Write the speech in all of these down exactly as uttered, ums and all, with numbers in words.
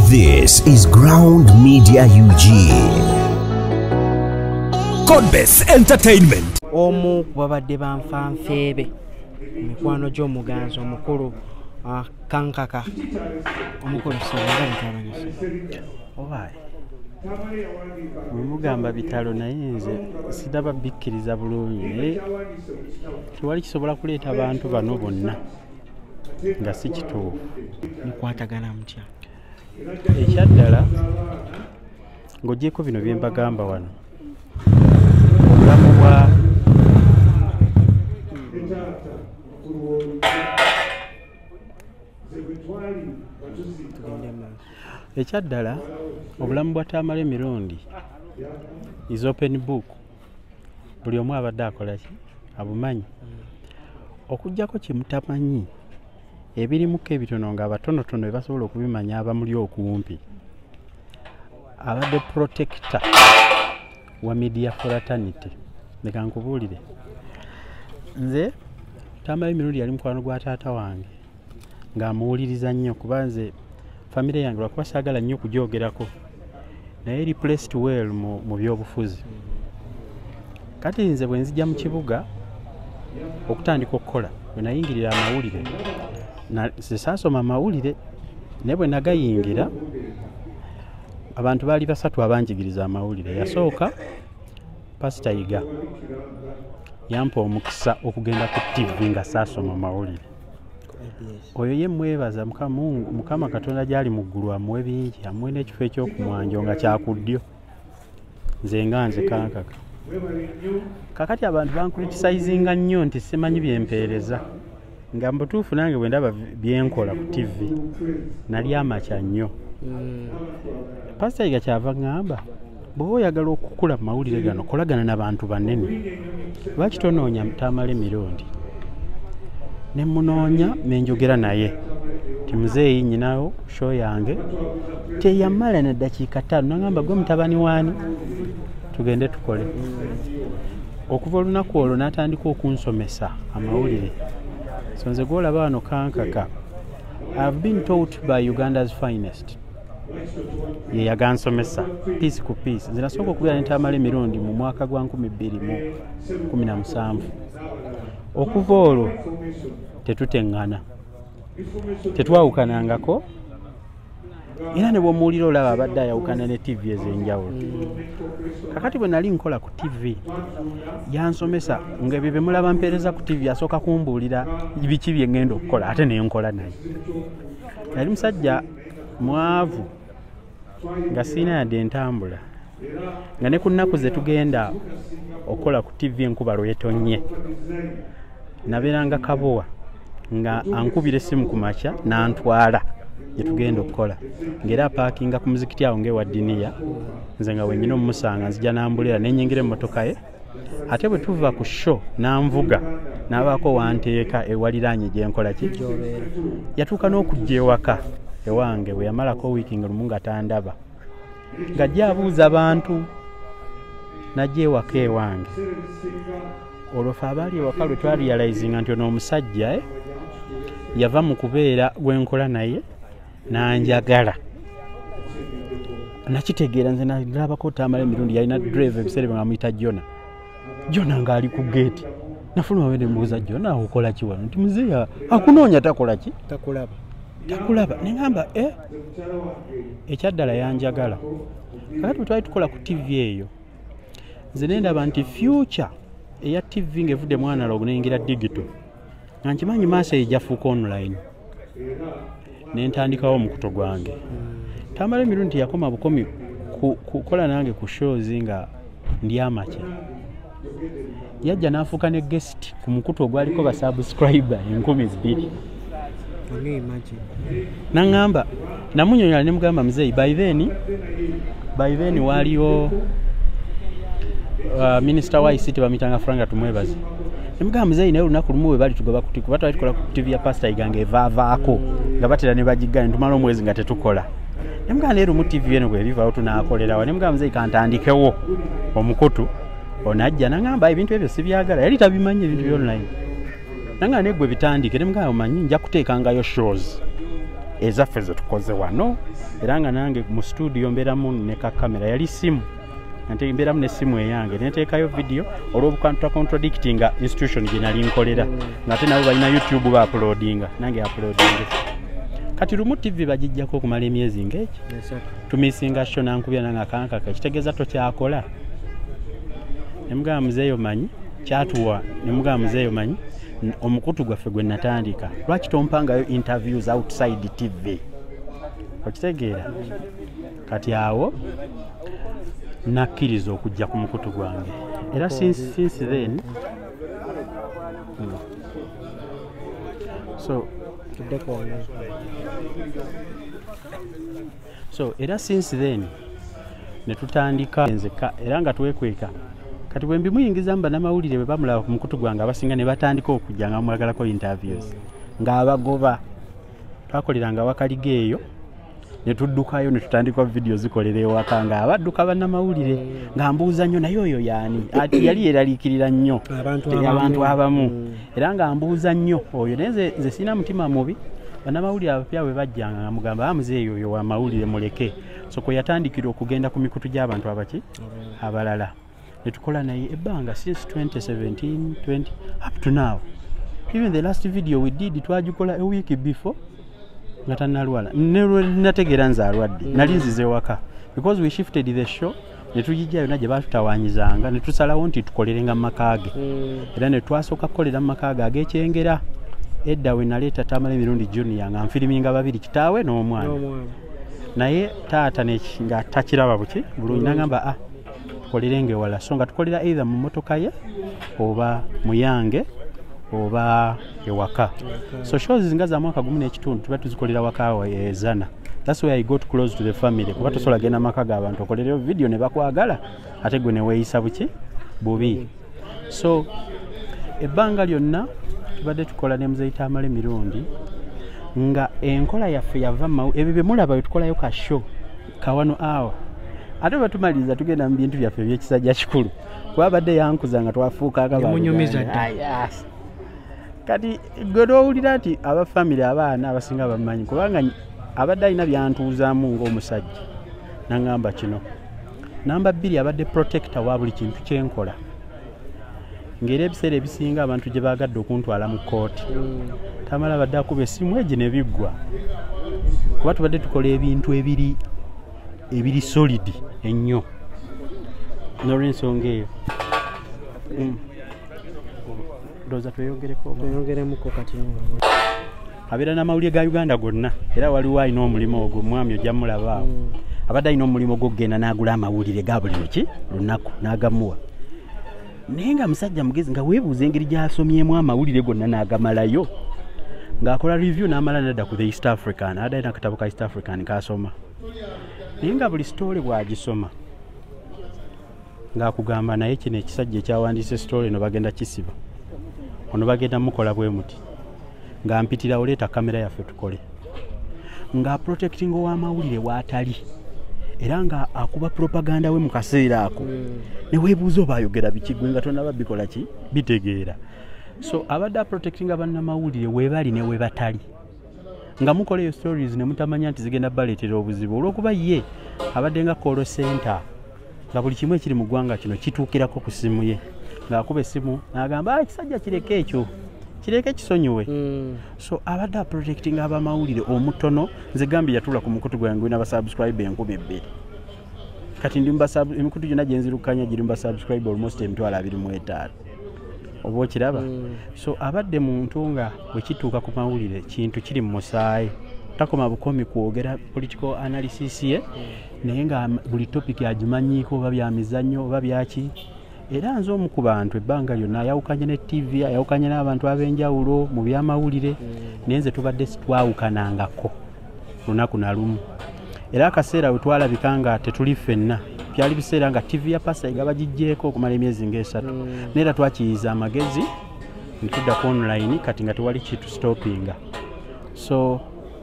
This is Ground Media U G. Godbess Entertainment. Omu wabadde banfanfeebe mikwano gy'omuganzi omukulu kankaka omukulu songa bitabanyisa obaye mugamba bitalo naye nze sidaba bikkiriza bulungi naye tiwali kisobola kuleeta abantu bano bonna nga si kituufu. mukwatagana mutya ekyaddala ng'ogyeko bino bye mbagamba wano obulamu bwa ekyaddala obulamu bwa Tamale emirundi is open book. Buli omu abadde akola ki abumanyi okujjako kimutamanyi ebirimuko ebitono nga abatonotono be basobola okubimanya abamuli okumpi. Abadde protector wa media fraternity. Leka nkubuulire nze Tamale emirundi yali mukwano gwa taata wange ng'amuwuliriza nnyo kuba nze famire yange lwakuba saagala nnyo okugyogerako naye replaced well mu, mu byobufuzi. Kati nze bwe nzija mu kibuga okutandika okukola bwe nayingirira amawulire na sisaasoma amawulire naye bwe nagayingira abantu baali basatu abanjigiriza amawulire. Yasooka Pastor Yiga yampa omukisa okugenda ku T V nga saasoma amawulire. Oyo ye mwebaza Mukamungu Mukama Katonda gyali mu ggulu amuwe bingi amuwe n'ekifo ekyokumwanjo nga kyakuddyo nze nga nze kankaka. Kakati abantu bankulitisayizinga nnyo nti simanyi byempeereza nga mbutuufu nange bwe ndaba byenkola ku T V nali amakya nnyo. Pastor Yiga kyava ngamba bw'oba oyagala okukula mu mawulire gano kolagana n'abantu banene. Lwaki tonoonya Tamale emirundi ne munoonya menjogera naye ti muzeeyi nyinawo show yange teyamala na dakiika ttaano nangamba gwe mutabani waani tugende tukole. Okuva olunaku olwo n'atandika okunsomesa amawulire. So nze gw'olaba wano kankaka I've been taught by Uganda's finest. Ye yagansomesa piece ku piece. Nze nasooka okubeera ne Tamale emirundi mu mwaka gwa nkumi bbiri mu kumi na musanvu. Okuva olwo tetuteŋŋana tetwawukanangako era ne bw'omuwulira olaba abadde ayawukana ne T V ez'enjawulo. Kakati bwe nali nkola ku T V yansomesa ng'ebyo bye mulaba mpeereza ku T V asooka kumbuulira biki bye ŋŋenda okukola ate ne nkola naye. Yali musajja mwavu nga siina yadde entambula nga ne ku nnaku ze tugenda okukola ku T V enkuba lw'etonnye nabeeranga kabowa nga ankubira essimu ku makya n'antwala gye tugenda okukola ng'era apaakinga ku muzikiti awo ng'ewa Diniya nze nga wennyina omumusanga nzija n'ambulira n'ennyingira emmotoka ye ate bwe tuva ku show n'anvuga n'abaako wanteeka ewaliraanye gye nkola ki yatuuka n'okujja ewaka ewange bwe yamalako wiiki nga lumu nga tandaba ng'ajja abuuza abantu najja ewaka ewange. Olwo ffe abaali ewaka lwe twarealizinga nti ono omusajja eh, yava mu kubeera gwenkola naye n'anjagala. Nakitegeera nze nalabako Tamale emirundi yalina drive ebiseera bye bamuyita Jona. Jona ng'ali ku geeti nafuna wabende mbuuza Jona okola ki wano nti muzeeya akunoonya takola ki takulaba takulaba ne ngamba eh ekyaddala yanjagala. Kakati twali tukola ku T V eyo nze ne ndaba nti future eya T V ng'evudde mu analog n'eyingira digital nga nkimanyi maaso ejja fuuka online ne ntandikawo omukuto gwange. Tamale emirundi yakoma bukomi kukola nange ku shows nga ndi amakya. Yajja n'afuuka ne guest ku mukuto ogwaliko ba subscriber enkumi bbiri. Nangamba namunyonyola ne mugamba muzeeyi by then by then waliwo Uh, Minister wa I C T bamitanga Franga tumwebaze. Nemugamba muzeeyi naye olunaku lumu bwe bali tugoba kuti kuba twali tukola ku T V ya Pastor Yiga ng'evaavaako nga batera ne bagigana ntumala omwezi nga tetukola. Nemugamba leero mu T V eno bwe bivaawo tunaakolerawo. Nemugamba muzeeyi kantandikewo omukutu onajja nangamba ebintu ebyo sibyagala yali tabimanyi ebintu byo online. Nanga ne gwe bitandike nemugamba manyi nja kuteekangayo shows ezaffe ze tukoze wano era nga nange mu studio mbeeramu ne ka kamera yali simu nte mbeeramu ne simu eyange neteekayo video olw'obukwanta contradictinga institution gye nali nkolera ng'ate nabo balina YouTube ba uploadinga nange uploadinga kati lumu T V bagijjako okumala emyezi ng'eki tumisinga sho nankubya nanga kankaka kitegeeza tokyakola ne mugamba muzeeyo manyi kyatuwa ne mugamba muzeeyo manyi omukutu gwaffe gwe natandika lwaki tompangayo interviews outside T V okitegeera kati awo nakkiriza okujja ku mukutu gwange era since, since then hmm. so so era since then ne tutandika nzeka era nga twekweka kati bwe mbimuyingiza mba namawulire bwe bamulaba ku mukutu gwange abasinga ne batandika okujja nga mwagalako interviews ng'abagoba twakoleranga wakaliga eyo ne tuddukayo ne tutandika video zikolera ewaka nga abadduka bannamawulire nga mbuuza nnyo naye oyo yaani ati yali yeraliikirira nnyo abantu abamu era nga mbuuza nnyo oyo naye nze sirina mutima mubi bannamawulire abapya bwe bajjanga nga mugamba amuzeeyo oyo wa mawulire muleke so kwe yatandikira okugenda ku mikutu gy'abantu abaki abalala ne tukola naye ebbanga since twenty seventeen twenty up to now even the last video we did twagikola a week before nga tannalwala nategeera nze alwadde nali nzize waka because we shifted the show ne tugijja yonna gye batutawanyizanga ne tusalawo nti tukolerenga mu makaage era ne twasooka kukolera mu makaage ag'ekyengera edda we naleeta Tamale Mirundi Junior nga nfiriminga babiri kitaawe n'omwana naye taata nga takiraba buki bulungi nagamba ah tukolerenge wala so nga tukolera either mu motoka ye oba muyange oba ewaka so shows nga za mwaka gumu n'ekitundu tuba tuzikolera waka wa Zana. That's why I got close to the family kuba tosobola genda maka g'abantu okolerera video ne bakwagala ate gwe ne weeyisa buki bubi so ebbanga lyonna tubadde tukola ne muzeeyi Tamale Mirundi nga enkola yaffe yava mawu ebyo bye mulaba bye tukolayo ka show kawano awa ate batumaliza tugenda mu bintu byaffe by'ekisajja kikulu kuba badde yankuza nga twafuuka akabamunyumiza kati gwe owulira nti aba family abaana abasinga bamanyi kubanga abadde alina byantuuzaamu ng'omusajja nangamba kino namba bbiri abadde protector wa buli kintu kyenkola ng'era ebiseera ebisinga abantu gye baagadde okuntwala mu kooti Tamale abadde akuba essimu egi ne biggwa kuba tubadde tukola ebintu ebiri ebiri solid ennyo n'olw'ensonga eyo ndowooza tweyongereko tweyongeremuko kati abeera n'amawulire ga Uganda gonna era waliwo alina omulimu ogwo mwami ojja mulaba awo abadde alina omulimu gw'okugenda n'agula amawulire ga buli luki lunaku n'agamuwa naye nga musajja mugezi nga weebuuza engeri gy'asomyemu amawulire gonna n'agamalayo ng'akola review n'amala nadda ku the East African adda alina akatabo ka East African k'asoma naye nga buli story bw'agisoma ng'akugamba naye kino ekisajja ekyawandiise story eno bagenda kisiba ono bagenda mukola bwe muti nga mpitira oleeta kamera yaffe tukole nga protecting ow'amawulire waatali era nga akuba propaganda we mu kaseera ako ne weebuuza oba ayogera bikigwe nga tonaba bikola ki bitegeera so abadde protecting abannamawulire weebali ne weebatali nga mukola eyo stories ne mutamanya nti zigenda baleetera obuzibu olw'okuba ye abadde nga call center nga buli kimu ekiri mu ggwanga kino kituukirako ku ssimu ye ng'akuba essimu n'agamba ekisajja kireke ekyo kireke kisonyiwe mm. so abadde protecting abamawulire omutono nze gambi yatula ku mukutu gwange gwina basubscribe enkuba ebbiri kati ndi emikutu gyonna gye nzirukanya giri mbasubscribe almost emitwalo abiri mu etaano oba okiraba mm. so abadde muntu nga bwe kituuka ku mawulire kintu kiri mu musaayi takoma bukomi kwogera political analysis ye mm. naye nga buli topic agimanyiiko oba bya mizannyo oba byaki era nze omu ku bantu ebbanga lyonna ayawukanye ne T V ayawukanye n'abantu ab'enjawulo mu byamawulire mm. naye nze tubadde sitwawukanangako lunaku na lumu era akaseera we twalabika nga tetuli ffenna byali biseera nga T V ya pasa egabagijjeeko okumala emyezi ng'esatu mm. neera twakiyiza amagezi ntudda ku online kati nga tewali kitu stoppinga so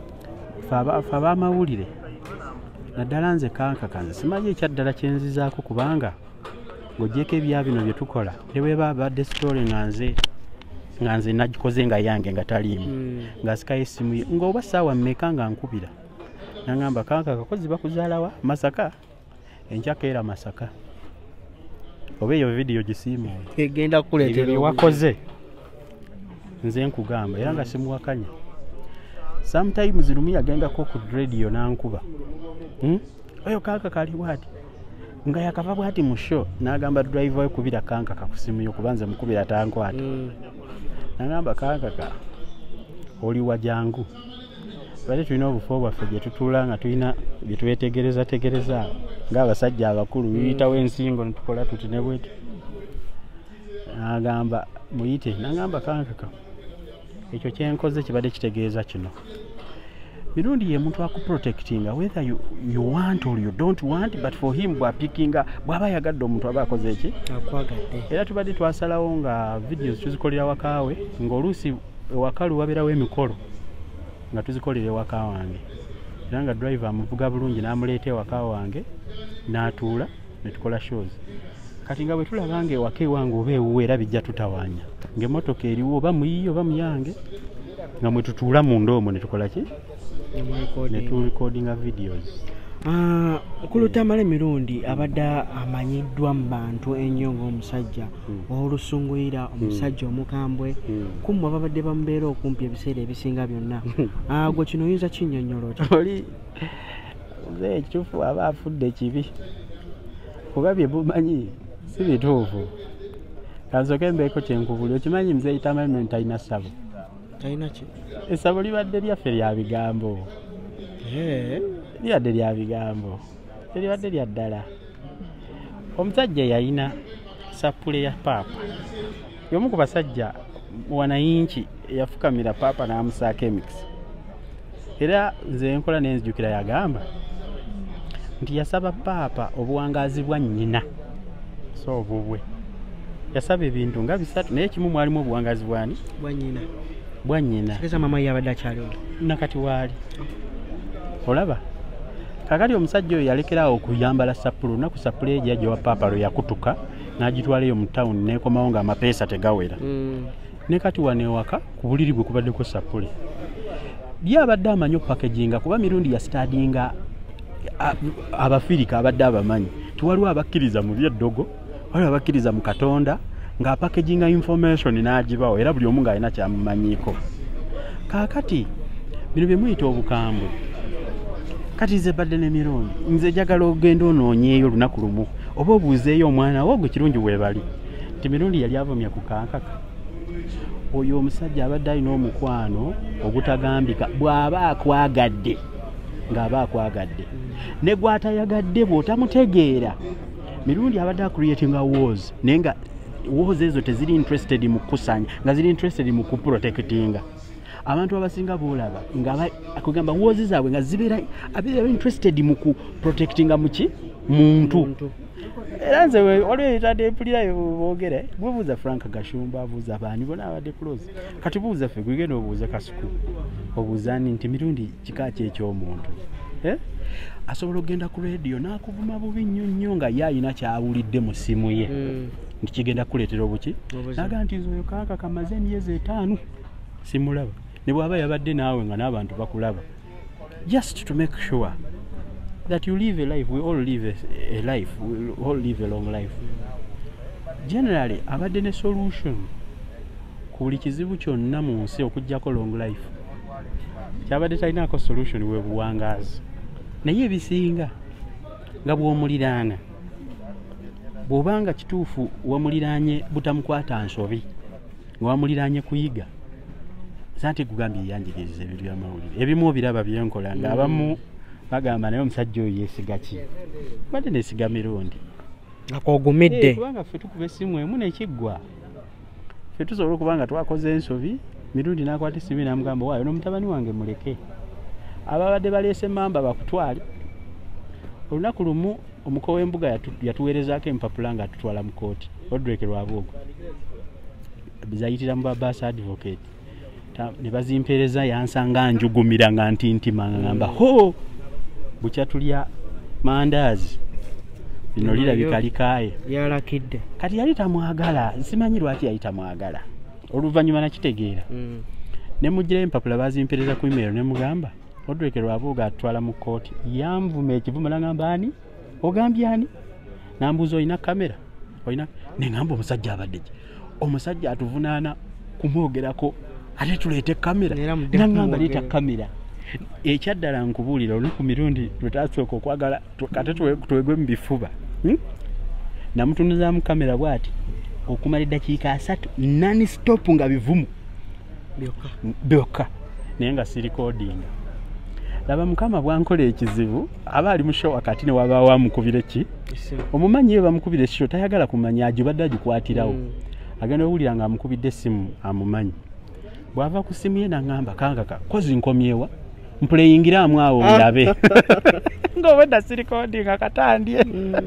fe abamawulire naddala nze kankakanze simanyi ekyaddala kyenzizaako kubanga ng'ogyeko ebya bino bye tukola ne bweba abadde story nga nze nga nze nagikoze nga yange nga taliimu ng'asikayo essimu ye ng'oba ssaawa mmeka nga nkubira nangamba kanka kakozi bakuzaalawa Masaka enkyaka era Masaka oba eyo vidiyo gisiimu egenda kukuleetera ebyo wakoze nze nkugamba era nga simuwakanya sometimes lumi yagendako ku radio nankuba hmm? oyo kanka kali bwati nga yakava bwati mu show n'agamba driver we kubira kanka kakusimu yo kubanze mukubira tankwata mm. nangamba kanka ka oli wajangu bale tulina obufo bwaffe gye tutuula nga tulina bye twetegereza tegereza ng'abasajja abakulu biyitawo mm. ensingo netukola tuti ne bwetu n'agamba muyite n'agamba kanka ka ekyo kyenkoze kibadde kitegeeza kino mirundi ye muntu akuprotectinga whether you, you want or you don't want but for him bwapikinga bwaba yagadde omuntu aba akoze eki akwagadde era tubadde twasalawo nga videos tuzikolera wakaawe ng'oluusi ewakalu wabeerawo emikolo nga tuzikolera ewaka wange era nga driver amuvuga bulungi n'amuleeta ewaka wange n'atuula ne tukola shows kati nga bwe tulaba nga ewaka ewange oba ewuwe era bijja tutawaanya ng'emmotoka eriwo oba muyiyo oba muyange nga mwe tutuula munda omwo ne tukola ki ne turecordinga videos. Uh, Kulutamala emirundi abadde amanyiddwa mu bantu ennyo ng'omusajja olusunguira omusajja omukambwe kumwe babadde bamubeera okumpi ebiseera ebisinga byonna gwe kino oyinza kinnyonnyola oti oli nze ekituufu aba afudde kibi kuba bye bumanyi si bituufu kansoke mbeeko kyenkubuli okimanyi nze Kulutamala talina ssabo talina ki essabo libadde lyaffe lya bigambo libadde lya bigambo teribadde lya ddala omusajja yalina sapule ya paapa y'omu ku basajja wanayinki yafukamira paapa n'amusaako emikisi era nze enkola n'enzijukira yagamba nti yasaba paapa obuwangaazi bwa nnyina so obubwe yasaba ebintu nga bisatu naye kimu mwalimu obuwangaazi bwani bwa nnyina bwa nnyina kisa mama yabadde akyaliwo nakati waali olaba kakati omusajja oyo yalekerawo okuyambala sapulu olunaku sapulu eyo yajja wa paapa lwe yakutuka n'agitwalayo mu tawuni n'ekomawo ng'amapeesa tegawera mm. ne kati wano ewaka ku buliri bwe kubaddeko sapule lyabadde amanyi okupakeginga kuba mirundi yasitadinga abafirika abadde abamanyi tiwaliwo abakkiriza mu byeddogo waliwo abakkiriza mu Katonda ng'apakeginga information n'agibawo era buli omu ng'alina kyamumanyiiko kaakati bino bye muyita obukambwe kati nze badde n'emirundi nze njagala ogenda onoonyeeyo olunaku lumu oba obuuzeeyo omwana wo gwe kirungi weebali nti mirundi yali avumya ku kankaka oyo omusajja abadde alina omukwano ogutagambika bw'aba akwagadde ng'aba akwagadde ne gw'atayagadde bw'otamutegeera mirundi abadde acreatinga wars naye nga wars ezo teziri interested mu kukusanya nga ziri interested mu kuprotectinga abantu abasinga boolaba nga akugamba wars zaabwe nga zibeera abeera interested mu kuprotectinga muki muntu era nze waliwo ebitadde mpulirayo boogere bwebuuza Frank Gashumba abuuza abaani bona abadde close kati buuza ffe gwegenda obuuze Kasuku obuuzaani nti mirundi kika ki eky'omuntu eh? asobola okugenda ku radio n'akuvuma bubi nnyo nnyo nga ye alina kyawulidde mu ssimu ye mm. nti kigenda kuleetera obuki naga nti nze oyo kaaka kamaze emyezi etaano simulaba ne bw'aba yabadde naawe nga n'abantu bakulaba just to make sure that you live a life, we all live a, a life, we all live a long life. Generally, abadde ne solution ku buli kizibu kyonna mu nsi okuggyako long life. Kyabadde talinaako solution we buwangaazi. Naye ebisinga nga bw'omuliraana bw'obanga kituufu wamuliraanye butamukwata nsobi nga wamuliraanye kuyiga sante kugambye yanjigiriza ebintu by'amawulire ebimu biraba byenkola nga abamu bagamba naye omusajja oyo yeesiga ki badde neesiga mirundi akoogumidde kubanga ffe tukuba essimu emu nekiggwa ffe tusobola okuba nga twakoze ensobi mirundi n'akwata essimu n'amugamba waayo n'omutabani wange muleke ababadde baleese mamba bakutwale olunaku lumu omuko w'embuga yatuweerezaako empapula nga atutwala mu kooti Odreke Lwabwogo bizayitira mu babaasi advocate ne bazimpeereza yansanga njugumira nga ntintima ngamba ho bukya tulya mandaazi bino lirabika likaaye yalakidde kati yali tamwagala simanyi lwaki yali tamwagala oluvannyuma nakitegeera Mm. ne mugirayo empapula bazimpereza ku email ne mugamba Odrek Lwabuuga atwala mu kooti yanvuma ekivumo nagamba ani ogambye ani nambuuza olina kamera olina ne ngamba omusajja abadde ki omusajja atuvunaana kumwogerako ate tuleete kamera Era mudde nagamba kumwogera. leeta kamera ekyaddala nkubuulira oli ku mirundi lwetasooka okwagala tu- kate tuwe- tuwegwe mu bifuba hmm? namutunuzaamu kamera bw'ati okumala eddakiika asatu nani stop nga bivumu Byokka. byokka naye nga sirikodinga laba mukama bwankola ekizibu aba ali mu show wakati ne wabaawo amukubira ki Essimu. omumanyi ye bamukubira essho tayagala kumanya agibadde agikwatirawo Mm. agenda owulira nga amukubidde essimu amumanyi bw'ava ku ssimu ye naŋŋamba kankaka kozi nkomyewa mpuleyingiramu awo ndabe ng'obwedda sirikodinga katandye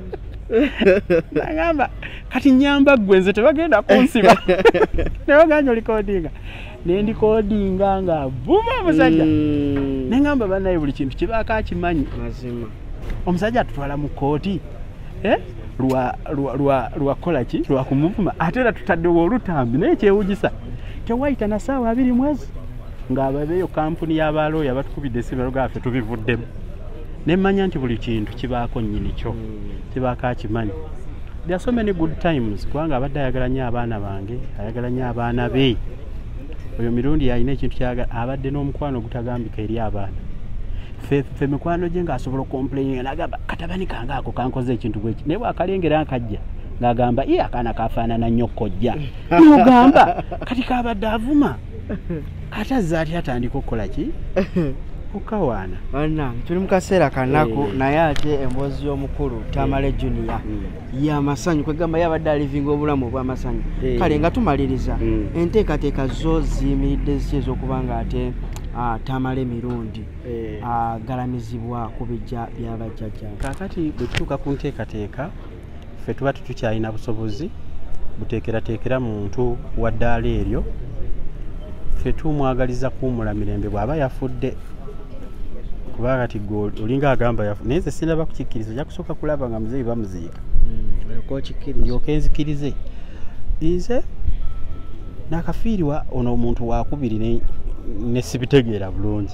naŋŋamba kati nyamba ggwe nze tebagenda kunsiba ne baganja olikodinga ne ndikodinga nga vuma omusajja Mm. ne ŋŋamba bannaye buli kintu kibaako akimanyi Mazima. omusajja atutwala mu kooti eh? lwa lwa lwa lwakola ki lwakumuvuma ate era tutaddewo olutambi naye kyewugisa tewayita na ssaawa abiri mwezi ng'ababeeyo kampuni y'abalooya batukubidde essimu gaffe tubivuddemu ne mmanya nti buli kintu kibaako nnyini kyo kibaako akimanyi. There are so many good times kubanga abadde ayagala nnyo abaana bange ayagala nnyo abaana be oyo mirundi yalina ekintu kyagala abadde n'omukwano ogutagambika eri abaana fe fe mikwano gye ng'asobola okomplaininga n'agamba katabani kange ako kankoze ekintu bweki naye bwakalengera nkajja ng'agamba iye akaana kafaanana nnyo kkojja n'ogamba kati kabadde avuma kati azze ati atandika okukola ki okukawaana. Bana tuli mu kaseera kanaku Eh. naye ate emboozi y'omukulu Tamale Junior y'amasanyu kwegamba yabadde alivinga obulamu obw'amasanyu Eh. kale nga tumaliriza Mm. enteekateeka zo ziyimiridde ziki ez'okuba nga ate ah, Tamale mirundi Eh. agalamizibwa ku bijja by'abajjajja. Kaakati bwe tutuuka ku nteekateeka ffe tuba tetukyalina busobozi buteekerateekera muntu wa ddaala eryo ffe tumwagaliza kuwummula mirembe bw'aba yafudde kuba kati gwe olinga agamba yafudde naye nze sinaba kukikkiriza ojja kusooka kulaba nga muzeeyi bamuziika Olyoke okikkirize. ndyoke nzikirize nze n'akafiirwa ono omuntu wakubiri ne, ne sibitegeera bulungi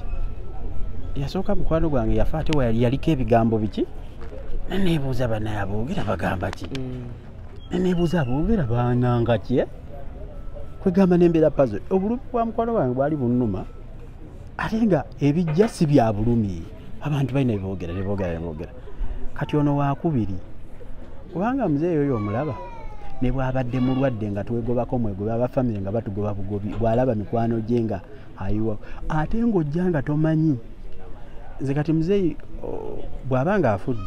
yasooka mukwano gwange yafa ate wayali yaliko ebigambo biki neneebuuza banaye aboogera bagamba ki Mm. neneebuuza aboogera bananga ki eh? kwegamba nembeera puzzle obulumi bwa mukwano gwange bwali bunnuma ate nga ebijja si bya bulumi abantu balina beboogera beboogera beboogera kati ono wakubiri kubanga muzeeyi oyo omulaba ne bw'abadde mulwadde nga twegobako mwegobe abafamire nga batugoba bugobi bw'alaba mikwano gye nga ayiwa ate ng'ojja nga tomanyi nze kati muzeeyi oh, bw'aba nga afudde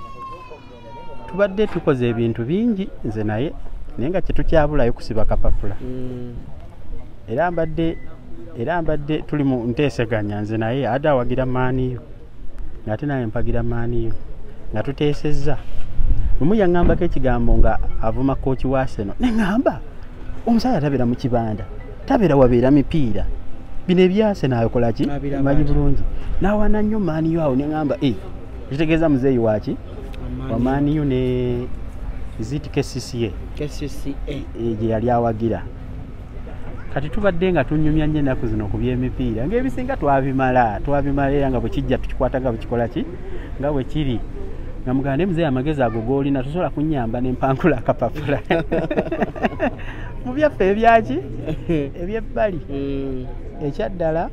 tubadde tukoze ebintu bingi nze naye naye nga kyetukyabulayo kusiba kapapula Mm. era mbadde era mbadde tuli mu nteeseganya nze naye ate awagira maaniyo ng'ate naye mpagira maaniyo nga tuteesezza lumu yaŋŋambako ekigambo nga avuma kooki wa Arsenal ne ŋŋamba omusajja tabeera mu kibanda tabeera wabeera mipiira bino ebya Arsenal akola ki Abira manyi bati. bulungi n'awana nnyo maaniyo awo ne ŋŋamba e kitegeeza muzeeyi waki wa maaniyo ne ziti K C C A K C C A. e, gye yali awagira kati tubadde nga tunyumya nnyo ennaku zino ku by'emipiira ng'ebisinga twabimala twabimala era nga bwe kijja tukikwata nga bwe kikola ki nga bwe kiri nga muganda muzeeyi amagezi ago g'olina tosobola kunnyamba ne mpankula akapapula mu byaffe ebyaki eby'ebbali Mm. ekyaddala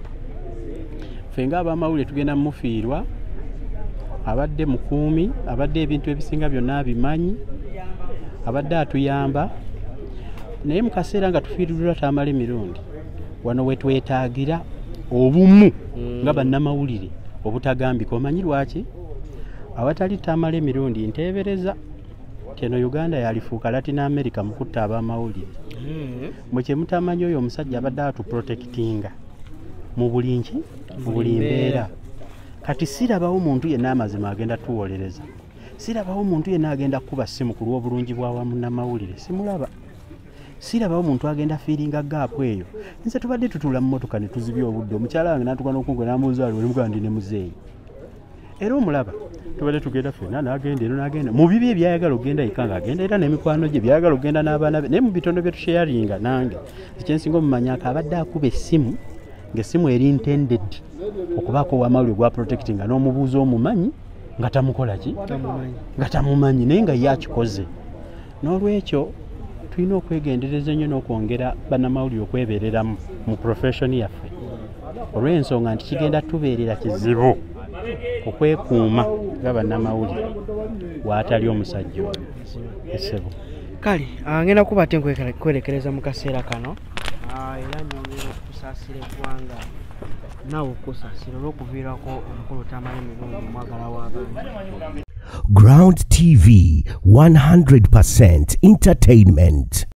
ffe ng'abamawulire tugenda mumufiirwa abadde mukuumi abadde ebintu ebisinga byonna abimanyi abadde atuyamba naye mu kaseera nga tufiiriddwa Tamale mirundi wano we twetaagira obumu Mm. nga bannamawulire obutagambika omanyi lwaki awatali Tamale mirundi nteebereza teno Uganda yalifuuka Latin America mu kutta ab'amawulire Mm. mwe kye mutamanyi oyo omusajja abadde atuprotectinga mu buli nki mu buli mbeera kati sirabawo muntu yenna amazima agenda tuwolereza sirabawo muntu yenna agenda kuba simu ku lw'obulungi bwa wa munnamawulire simulaba sirabawo muntu agenda fiiringa gaapu eyo nze tubadde tutula mu motoka ne tuzibya obudde omukyala wange n'atuuka n'okunge n'amuzaali oli mugaa ndi ne muzeeyi era omulaba tubadde tugenda ffenna n'agenda eno n'agenda mu bibi ebyayagala okgenda yika ng'agenda era n'emikwano gye byayagala okgenda n'abaana be naye mu bitondo bye tusharinga nange ekyensinga omumanyako abadde akuba essimu ng'essimu eri intended okubaako ow'amawulire gwa protecting nga n'omubuuza omumanyi nga tamukola ki nga tamumanyi naye nga ye akikoze n'olwekyo tulina okwegendereza ennyo n'okwongera bannamawulire okwebeereramu mu profession yaffe olw'ensonga nti kigenda tubeerera kizibu okwekuuma nga bannamawulire waatali omusajja oyo essebo kale ngenda kuba ate nkwerekereza mu kaseera kano era nyongera okusaasira eggwanga naawe okusaasira olw'okuviirako omukulu Tamale Mirundi omwagala w'abantu. Ground T V, one hundred percent entertainment.